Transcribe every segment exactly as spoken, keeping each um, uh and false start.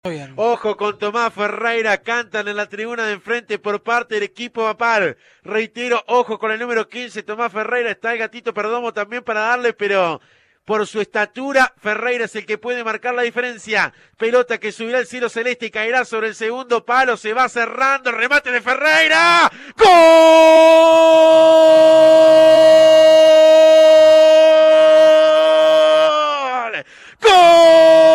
Bien. Ojo con Tomás Ferreira, cantan en la tribuna de enfrente por parte del equipo Papal. Reitero, ojo con el número quince, Tomás Ferreira, está el gatito Perdomo también para darle, pero por su estatura, Ferreira es el que puede marcar la diferencia. Pelota que subirá al cielo celeste y caerá sobre el segundo palo, se va cerrando, remate de Ferreira. ¡Gol! ¡Gol!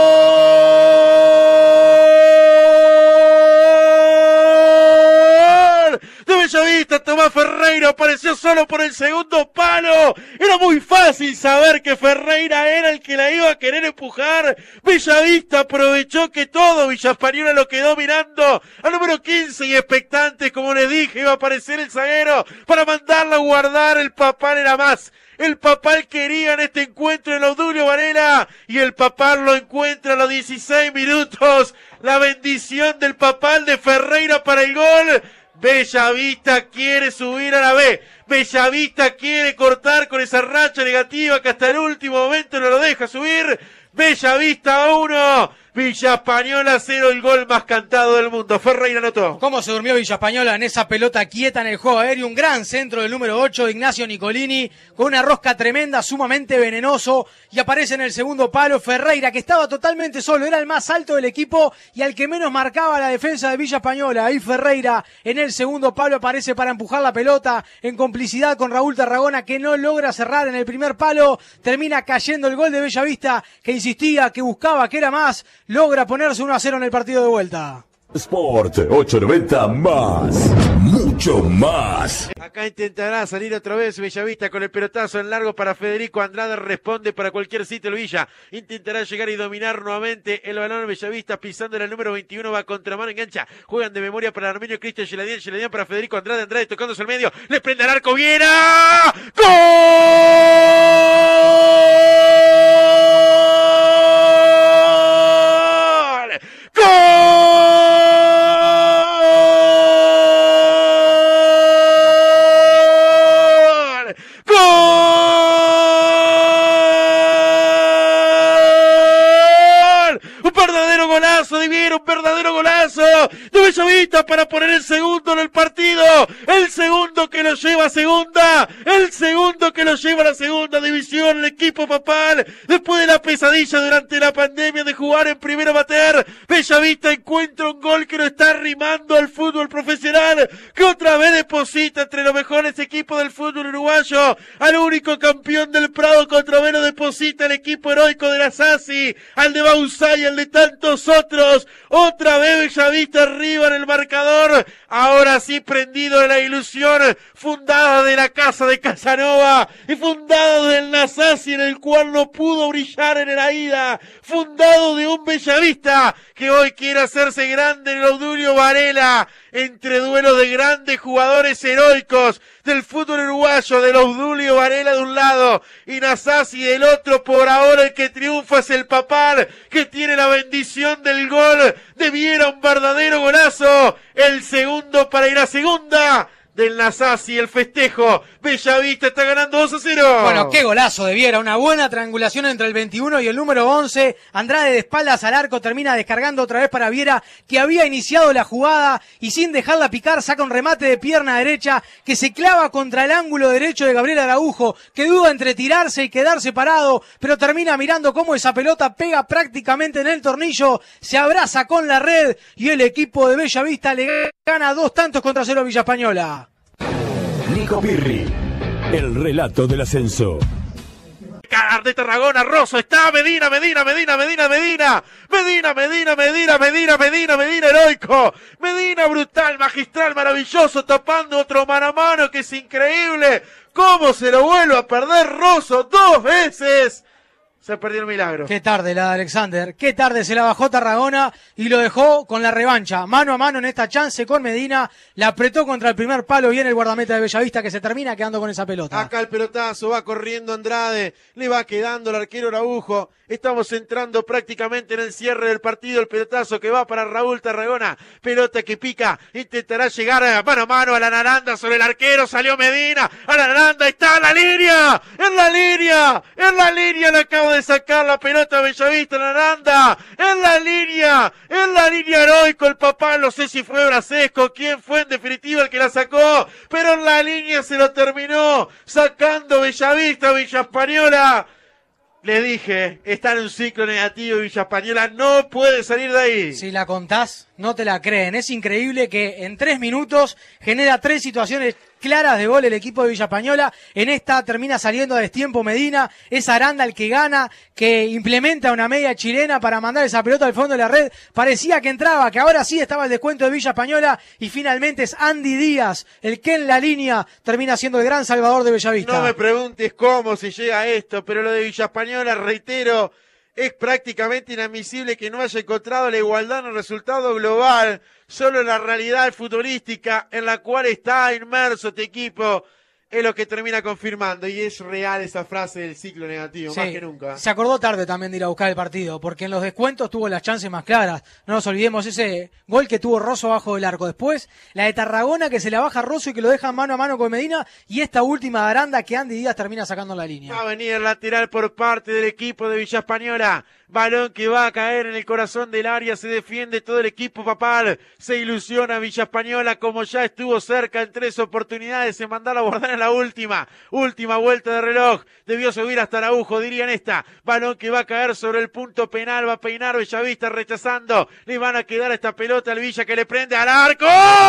Bellavista, Tomás Ferreira apareció solo por el segundo palo. Era muy fácil saber que Ferreira era el que la iba a querer empujar. Bellavista aprovechó que todo Villa Española lo quedó mirando. Al número quince y expectante, como les dije, iba a aparecer el zaguero para mandarla a guardar. El Papal era más. El Papal quería en este encuentro el Obdulio Varela y el Papal lo encuentra a los dieciséis minutos. La bendición del Papal de Ferreira para el gol. Bellavista quiere subir a la B. Bellavista quiere cortar con esa racha negativa que hasta el último momento no lo deja subir. Bellavista uno, Villa Española cero, el gol más cantado del mundo. Ferreira anotó. ¿Cómo se durmió Villa Española en esa pelota quieta en el juego aéreo? Un gran centro del número ocho, Ignacio Nicolini, con una rosca tremenda, sumamente venenoso, y aparece en el segundo palo Ferreira, que estaba totalmente solo, era el más alto del equipo y al que menos marcaba la defensa de Villa Española. Ahí Ferreira en el segundo palo aparece para empujar la pelota en complicidad con Raúl Tarragona, que no logra cerrar en el primer palo. Termina cayendo el gol de Bellavista, que insistía, que buscaba, que era más. Logra ponerse uno a cero en el partido de vuelta. Sport ochocientos noventa más, mucho más. Acá intentará salir otra vez Bellavista con el pelotazo en largo para Federico Andrade, responde para cualquier sitio el Villa. Intentará llegar y dominar nuevamente el balón. Bellavista pisando en el número veintiuno, va contra mano, engancha. Juegan de memoria para Armenio Cristian Geladian, Geladian para Federico Andrade, Andrade tocándose el medio, le prende al arco, Viera. ¡Gol! ¡Gol! Un verdadero golazo de Bellavista para poner el segundo en el partido, el segundo que lo lleva a segunda, el segundo que lo lleva a la segunda división, el equipo Papal, después de la pesadilla durante la pandemia de jugar en primera amateur. Bellavista encuentra un gol que lo está arrimando al fútbol profesional, que otra vez deposita entre los mejores equipos del fútbol uruguayo, al único campeón del Prado, contra vez lo deposita el equipo heroico de la Sassi, al de Bausay, al de tantos otros. Otra vez Bellavista arriba en el marcador, ahora sí prendido de la ilusión fundada de la casa de Casanova y fundado del Nasasi, en el cual no pudo brillar en la ida, fundado de un Bellavista que hoy quiere hacerse grande en el Obdulio Varela, entre duelos de grandes jugadores heroicos del fútbol uruguayo, del Obdulio Varela de un lado y Nasasi del otro. Por ahora el que triunfa es el Papal, que tiene la bendición del gol de Viera, un verdadero golazo, el segundo para ir a segunda del Nasasi, el festejo. Bellavista está ganando dos a cero. Bueno, qué golazo de Viera, una buena triangulación entre el veintiuno y el número once. Andrade de espaldas al arco termina descargando otra vez para Viera, que había iniciado la jugada y sin dejarla picar saca un remate de pierna derecha que se clava contra el ángulo derecho de Gabriel Araujo, que duda entre tirarse y quedarse parado, pero termina mirando cómo esa pelota pega prácticamente en el tornillo, se abraza con la red y el equipo de Bellavista le gana dos tantos contra cero a Villa Española. Nico Pirri, el relato del ascenso. De Tarragona, Rosso está, Medina, Medina, Medina, Medina, Medina, Medina, Medina, Medina, Medina, Medina, Medina, heroico, Medina brutal, magistral, maravilloso, tapando otro mano a mano que es increíble, cómo se lo vuelve a perder Rosso dos veces. Se perdió el milagro. Qué tarde la de Alexander, qué tarde se la bajó Tarragona y lo dejó con la revancha, mano a mano en esta chance con Medina, la apretó contra el primer palo, viene el guardameta de Bellavista que se termina quedando con esa pelota. Acá el pelotazo, va corriendo Andrade, le va quedando el arquero Araujo, estamos entrando prácticamente en el cierre del partido, el pelotazo que va para Raúl Tarragona, pelota que pica, intentará llegar mano a mano a la Naranda sobre el arquero, salió Medina, a la Naranda, está en la línea, en la línea, en la línea, la acaba trató de sacar la pelota a Bellavista en Aranda, en la línea, en la línea heroico el papá, no sé si fue Brasesco, quién fue en definitiva el que la sacó, pero en la línea se lo terminó sacando Bellavista, Villa Española. Le dije, está en un ciclo negativo y Villa Española no puede salir de ahí. Si la contás, no te la creen. Es increíble que en tres minutos genera tres situaciones claras de gol el equipo de Villa Española. En esta termina saliendo a destiempo Medina. Es Aranda el que gana, que implementa una media chilena para mandar esa pelota al fondo de la red. Parecía que entraba, que ahora sí estaba el descuento de Villa Española. Y finalmente es Andy Díaz el que en la línea termina siendo el gran salvador de Bellavista. No me preguntes cómo se llega a esto, pero lo de Villa Española, reitero, es prácticamente inadmisible que no haya encontrado la igualdad en el resultado global, solo la realidad futbolística en la cual está inmerso este equipo es lo que termina confirmando, y es real esa frase del ciclo negativo, sí, más que nunca. Se acordó tarde también de ir a buscar el partido, porque en los descuentos tuvo las chances más claras. No nos olvidemos ese gol que tuvo Rosso bajo del arco. Después, la de Tarragona que se la baja Rosso y que lo deja mano a mano con Medina, y esta última de Aranda que Andy Díaz termina sacando en la línea. Va a venir el lateral por parte del equipo de Villa Española. Balón que va a caer en el corazón del área, se defiende todo el equipo papal, se ilusiona Villa Española como ya estuvo cerca en tres oportunidades, se mandó a abordar en la última, última vuelta de reloj, debió subir hasta Araujo, dirían esta, balón que va a caer sobre el punto penal, va a peinar Bellavista rechazando, le van a quedar esta pelota al Villa que le prende al arco,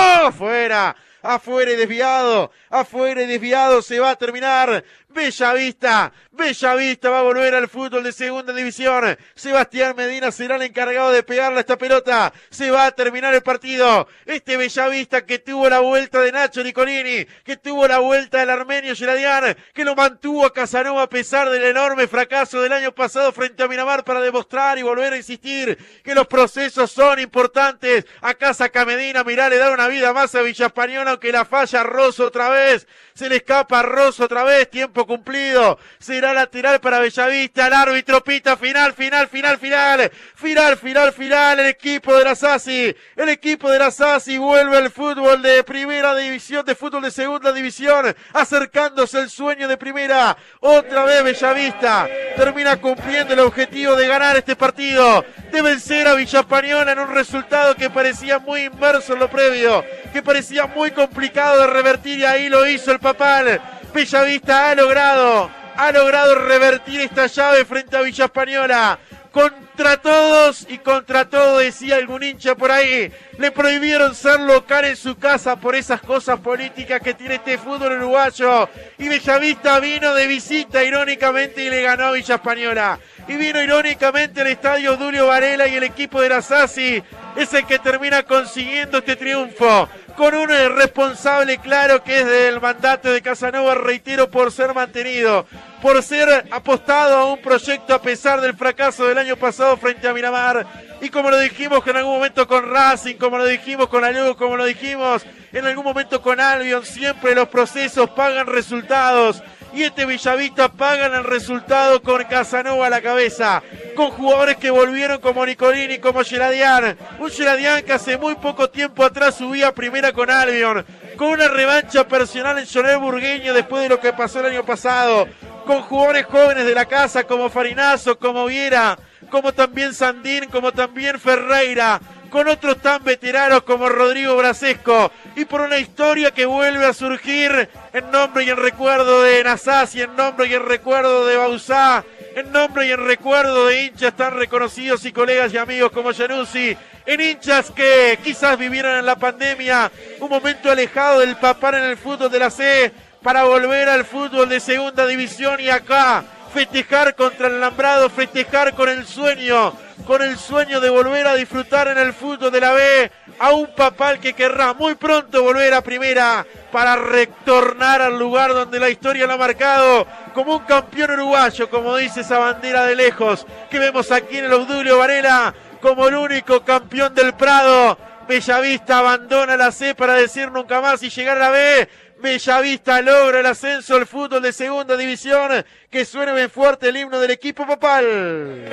fuera. Afuera y desviado, afuera y desviado, se va a terminar. Bellavista, Bellavista va a volver al fútbol de segunda división. Sebastián Medina será el encargado de pegarle a esta pelota. Se va a terminar el partido. Este Bellavista que tuvo la vuelta de Nacho Nicolini, que tuvo la vuelta del armenio Geradián, que lo mantuvo a Casanova a pesar del enorme fracaso del año pasado frente a Miramar para demostrar y volver a insistir que los procesos son importantes. Acá saca Medina, mirá, le da una vida más a Villa Española, aunque la falla Rosso otra vez. Se le escapa a Rosso otra vez, tiempo cumplido, será lateral para Bellavista, el árbitro pita final, final, final, final, final, final, final, el equipo de la Sassi, el equipo de la Sassi vuelve al fútbol de primera división, de fútbol de segunda división, acercándose el sueño de primera, otra vez Bellavista, termina cumpliendo el objetivo de ganar este partido, de vencer a Villa Española en un resultado que parecía muy inmerso en lo previo, que parecía muy complicado de revertir y ahí lo hizo el Papal. Bellavista ha logrado, ha logrado revertir esta llave frente a Villa Española. Contra todos y contra todo, decía algún hincha por ahí, le prohibieron ser local en su casa por esas cosas políticas que tiene este fútbol uruguayo. Y Bellavista vino de visita irónicamente y le ganó a Villa Española. Y vino irónicamente al estadio Dulio Varela y el equipo de la Sassi es el que termina consiguiendo este triunfo. Con un responsable claro que es del mandato de Casanova, reitero, por ser mantenido, por ser apostado a un proyecto a pesar del fracaso del año pasado frente a Miramar. Y como lo dijimos en algún momento con Racing, como lo dijimos con la Luz, como lo dijimos en algún momento con Albion, siempre los procesos pagan resultados. Y este Bellavista pagan el resultado con Casanova a la cabeza, con jugadores que volvieron como Nicolini, como Geradián, un Geradián que hace muy poco tiempo atrás subía a primera con Albion, con una revancha personal en Jonel Burgueño después de lo que pasó el año pasado, con jugadores jóvenes de la casa como Farinazo, como Viera, como también Sandín, como también Ferreira, con otros tan veteranos como Rodrigo Brasesco, y por una historia que vuelve a surgir en nombre y en recuerdo de Nasasi, en nombre y en recuerdo de Bauzá, en nombre y en recuerdo de hinchas tan reconocidos y colegas y amigos como Januzzi, en hinchas que quizás vivieron en la pandemia un momento alejado del Papal en el fútbol de la C, para volver al fútbol de segunda división y acá festejar contra el alambrado, festejar con el sueño, con el sueño de volver a disfrutar en el fútbol de la B a un Papal que querrá muy pronto volver a primera para retornar al lugar donde la historia lo ha marcado como un campeón uruguayo, como dice esa bandera de lejos que vemos aquí en el Obdulio Varela, como el único campeón del Prado. Bellavista abandona la C para decir nunca más y llegar a la B. Bellavista logra el ascenso al fútbol de segunda división. Que suene bien fuerte el himno del equipo papal.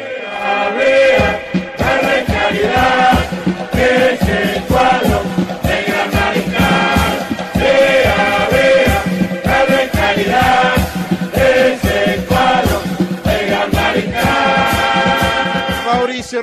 Que es el cuadro del gran mariscal. Vea, vea, la realidad. Es el cuadro del gran mariscal.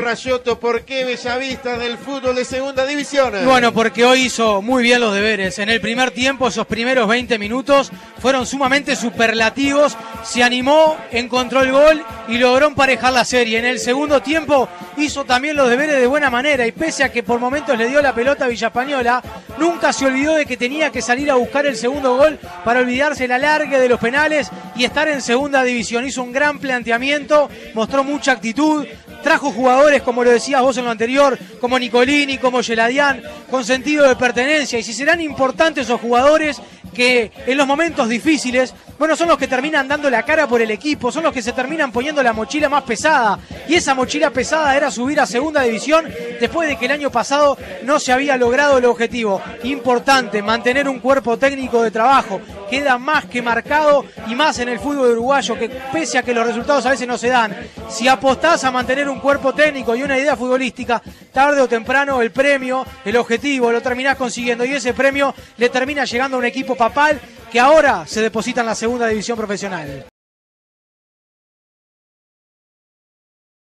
Rayotto? ¿Por qué Bellavista del fútbol de segunda división? Bueno, porque hoy hizo muy bien los deberes. En el primer tiempo, esos primeros veinte minutos fueron sumamente superlativos. Se animó, encontró el gol y logró emparejar la serie. En el segundo tiempo hizo también los deberes de buena manera y pese a que por momentos le dio la pelota a Villa Española, nunca se olvidó de que tenía que salir a buscar el segundo gol para olvidarse la larga de los penales y estar en segunda división. Hizo un gran planteamiento, mostró mucha actitud, trajo jugadores, como lo decías vos en lo anterior, como Nicolini, como Geladián, con sentido de pertenencia. Y si serán importantes esos jugadores que en los momentos difíciles, bueno, son los que terminan dando la cara por el equipo, son los que se terminan poniendo la mochila más pesada. Y esa mochila pesada era subir a segunda división después de que el año pasado no se había logrado el objetivo. Importante, mantener un cuerpo técnico de trabajo. Queda más que marcado y más en el fútbol uruguayo, que pese a que los resultados a veces no se dan, si apostás a mantener un cuerpo técnico y una idea futbolística, tarde o temprano el premio, el objetivo, lo terminás consiguiendo y ese premio le termina llegando a un equipo papal que ahora se deposita en la segunda división profesional.